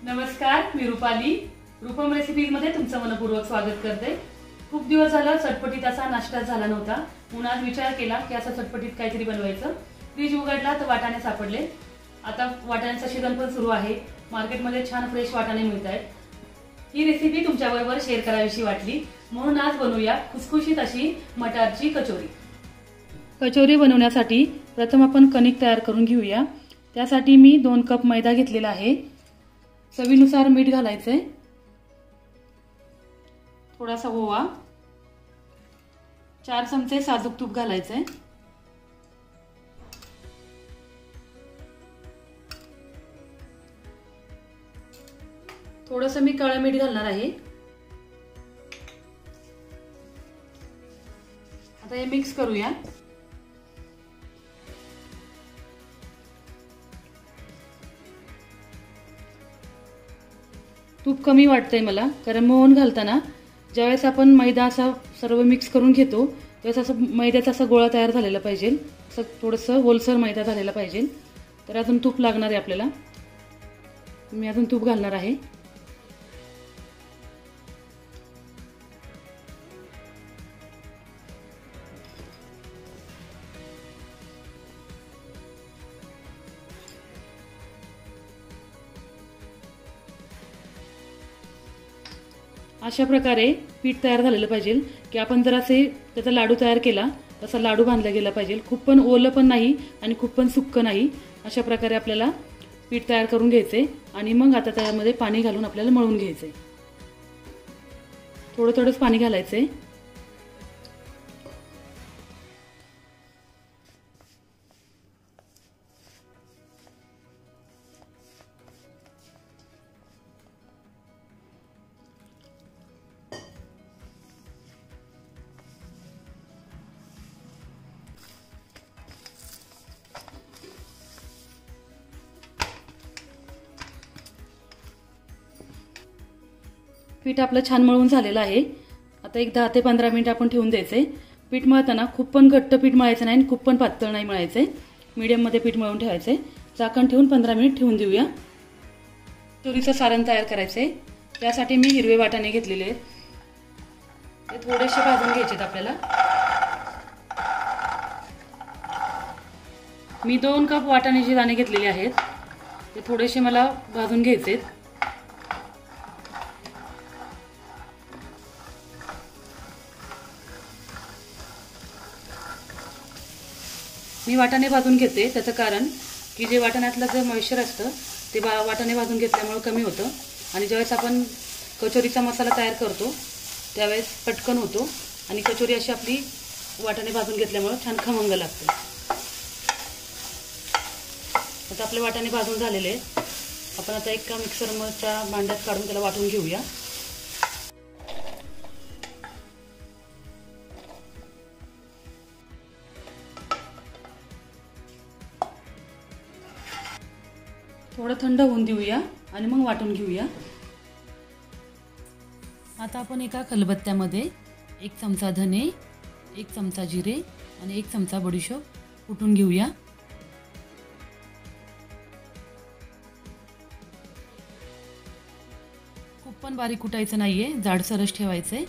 नमस्कार, मी रुपाली. रूपम रेसिपीजमध्ये तुमचं मनपूर्वक स्वागत करते. खूप दिवस झालं चटपटीत असा नाश्ता झाला नव्हता, म्हणून आज विचार केला की असं चटपटीत काहीतरी बनवायचं. फ्रीज उघडला तर वाटाणे सापडले. आता वाटाण्यांचं सीझन पण सुरू आहे. मार्केटमध्ये छान फ्रेश वाटाणे मिळत आहेत. ही रेसिपी तुमच्याबरोबर शेअर करावीशी वाटली, म्हणून आज बनवूया खुसखुशीत अशी मटारची कचोरी. कचोरी बनवण्यासाठी प्रथम आपण कणिक तयार करून घेऊया. त्यासाठी मी 2 कप मैदा घेतलेला आहे. चवीनुसार मीठ घालायचंय, थोडासा ओवा, 4 चमचे साजूक तूप घालायचंय, थोडंसं मी काळं मीठ घालणार आहे. आता हे मिक्स करूया. तूप कमी वाटतंय मला, कारण मोहन घालताना ज्यावेळेस आपण मैदा असा सर्व मिक्स करून घेतो त्यावेळेस असं मैद्याचा असा गोळा तयार झालेला पाहिजे. असं थोडंसं ओलसर मैदा झालेला पाहिजे. तर अजून तूप लागणार आहे आपल्याला. मी अजून तूप घालणार आहे. अशा प्रकारे पीठ तयार झालेलं पाहिजे की आपण जर असे त्याचा लाडू तयार केला तसा लाडू बांधला गेला पाहिजे. खूप पण ओलं पण नाही आणि खूप पण सुक्क नाही. अशा प्रकारे आपल्याला पीठ तयार करून घ्यायचे आणि मग आता त्यामध्ये पाणी घालून आपल्याला मळून घ्यायचे. थोडं थोडंच पाणी घालायचे. पीठ आपलं छान मळून झालेलं आहे. आता एक 10 ते 15 मिनिट आपण ठेवून द्यायचे. पीठ मळताना खूप पण घट्ट पीठ मळायचं नाही आणि खूप पण पातळ नाही मळायचे. मीडियम मध्ये पीठ मळून ठेवायचे. झाकण ठेवून 15 मिनिट ठेवून देऊया. तुरीचं सारण तयार करायचे. त्यासाठी मी हिरवे वाटाणे घेतलेले आहेत. ते थोडेसे भाजून घ्यायचे आपल्याला. मी 2 कप वाटाण्याचे दाणे घेतलेले आहेत. ते थोडेसे मला भाजून घ्यायचे. मी वाटाणे भाजून घेते. त्याचं कारण की जे वाटाण्यातलं जे मॉइश्चर असतं ते वाटाणे भाजून घेतल्यामुळे कमी होतं आणि ज्यावेळेस आपण कचोरीचा मसाला तयार करतो त्यावेळेस पटकन होतो आणि कचोरी अशी आपली वाटाणे भाजून घेतल्यामुळे छान खमंग लागते. आता आपले वाटाणे भाजून झालेले आहेत. आपण आता एका मिक्सरच्या भांड्यात काढून त्याला वाटून घेऊया. थोडं थंड होऊन देऊया आणि मग वाटून घेऊया. आता आपण एका खलबत्त्यामध्ये 1 चमचा धने, 1 चमचा जिरे आणि 1 चमचा बडीशोप कुटून घेऊया. खूप पण बारीक कुटायचं नाहीये, जाडसरच ठेवायचंय.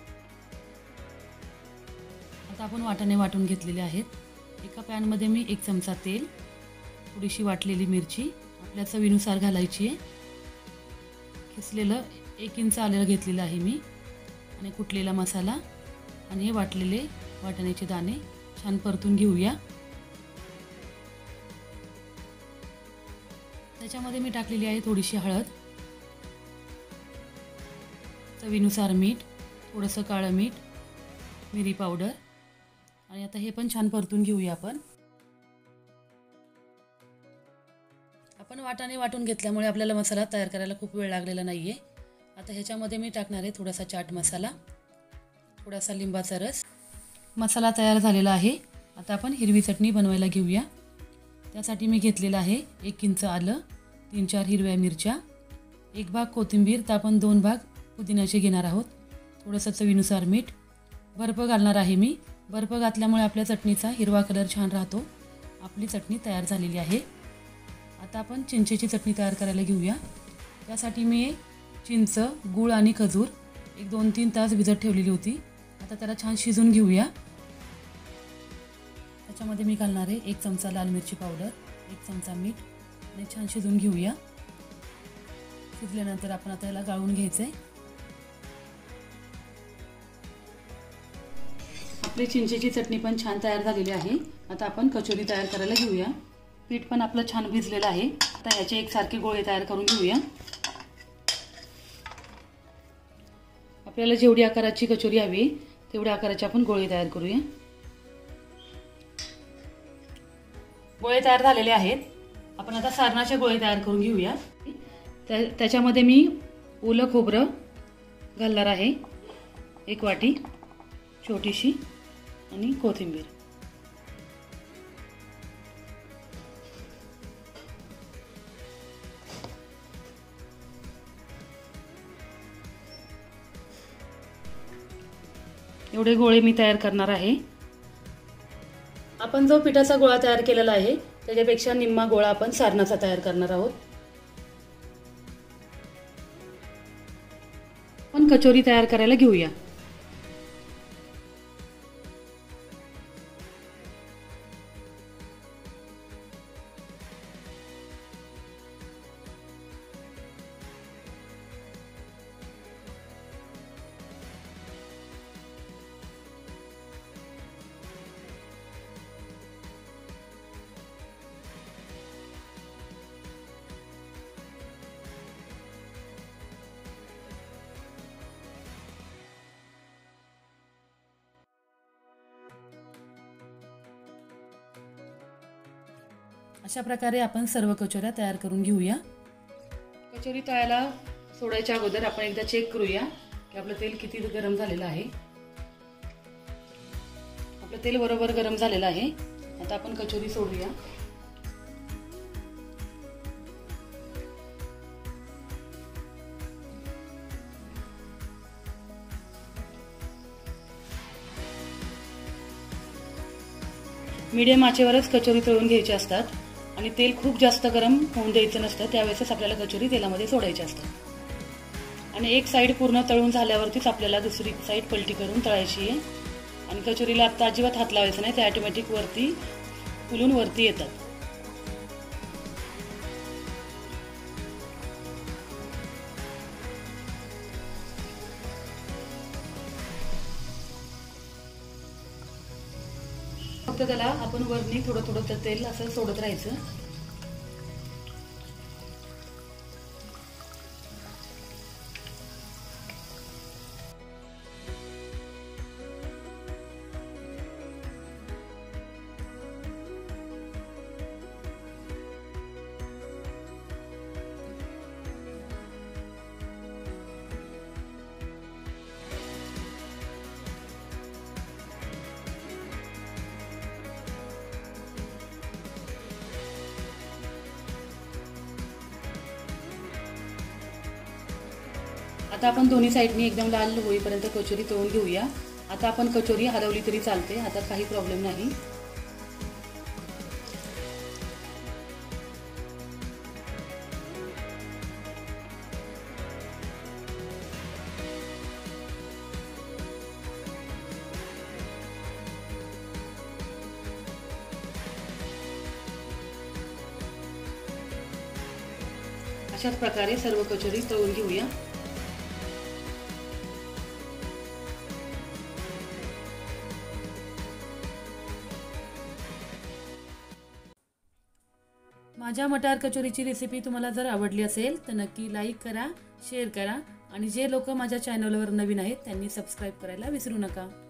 आता आपण वाटाणे वाटून घेतलेले आहेत. एका पॅनमध्ये मी 1 चमचा तेल, थोडीशी वाटलेली मिरची आपल्या चवीनुसार घालायची आहे. किसलेलं 1 इंच आलं घेतलेलं आहे मी आणि कुटलेला मसाला आणि हे वाटलेले वाटाण्याचे दाणे छान परतून घेऊया. त्याच्यामध्ये मी टाकलेली आहे थोडीशी हळद, चवीनुसार मीठ, थोडंसं काळं मीठ, मिरी पावडर आणि आता हे पण छान परतून घेऊया आपण. आपण वाटाणे वाटून घेतल्यामुळे आपल्याला मसाला तयार करायला खूप वेळ लागलेला नाही आहे. आता ह्याच्यामध्ये मी टाकणार आहे थोडासा चाट मसाला, थोडासा लिंबाचा रस. मसाला तयार झालेला आहे. आता आपण हिरवी चटणी बनवायला घेऊया. त्यासाठी मी घेतलेलं आहे 1 इंच आलं, 3-4 हिरव्या मिरच्या, 1 भाग कोथिंबीर, तर आपण 2 भाग पुदिन्याचे घेणार आहोत. थोडंसं चवीनुसार मीठ, बर्फ घालणार आहे मी. बर्फ घातल्यामुळे आपल्या चटणीचा हिरवा कलर छान राहतो. आपली चटणी तयार झालेली आहे. आता आपण चिंचेची चटणी तयार करायला घेऊया. त्यासाठी मी चिंच, गूळ आणि खजूर एक 2-3 तास भिजत ठेवलेली होती. आता त्याला छान शिजून घेऊया. त्याच्यामध्ये मी घालणार आहे 1 चमचा लाल मिरची पावडर, 1 चमचा मीठ आणि छान शिजून घेऊया. शिजल्यानंतर आपण आता याला गाळून घ्यायचं आहे. आपली चिंचेची चटणी पण छान तयार झालेली आहे. आता आपण कचोरी तयार करायला घेऊया. पीठ पण आपलं छान भिजलेलं आहे. आता याचे एकसारखे गोळे तयार करून घेऊया. आपल्याला जेवढी आकाराची कचोरी हवी तेवढ्या आकाराचे आपण गोळे तयार करूया. गोळे तयार झालेले आहेत. आपण आता सारणाचे गोळे तयार करून घेऊया. त्याच्यामध्ये मी ओलं खोबरं घालणार आहे 1 वाटी छोटीशी आणि कोथिंबीर. एवढे गोळे मी तयार करणार आहे. आपण जो पिठाचा गोळा तयार केलेला आहे त्याच्यापेक्षा निम्मा गोळा आपण सारणाचा तयार करणार आहोत. आपण कचोरी तयार करायला घेऊया. अशा प्रकारे आपण सर्व कचोऱ्या तयार करून घेऊया. कचोरी तळायला सोडायच्या अगोदर आपण एकदा चेक करूया की आपलं तेल किती गरम झालेलं आहे. आपलं तेल बरोबर गरम झालेलं आहे. आता आपण कचोरी सोडूया. मीडियम आचेवरच कचोरी तळून घ्यायची असतात आणि तेल खूप जास्त गरम होऊन द्यायचं नसतं. त्यावेळेसच आपल्याला कचोरी तेलामध्ये सोडायची असतात. आणि एक साईड पूर्ण तळून झाल्यावरतीच आपल्याला दुसरी साईड पलटी करून तळायची आहे. आणि कचोरीला आता अजिबात हात लावायचा नाही. ते ऑटोमॅटिक वरती फुलून वरती येतात. फक्त त्याला आपण वरनी थोडं थोडं तेल असं सोडत राहायचं. आता आपण दोन्ही साईडनी एकदम लाल होईपर्यंत कचोरी तळून घेऊया. आता आपण कचोरी हलवली तरी चालते. आता काही प्रॉब्लेम नाही. अशाच प्रकारे सर्व कचोरी तळून घेऊया. माझ्या मटार कचोरीची रेसिपी तुम्हाला जर आवडली असेल तर नक्की लाईक करा, शेअर करा आणि जे लोक माझ्या चॅनलवर नवीन आहेत त्यांनी सबस्क्राईब करायला विसरू नका.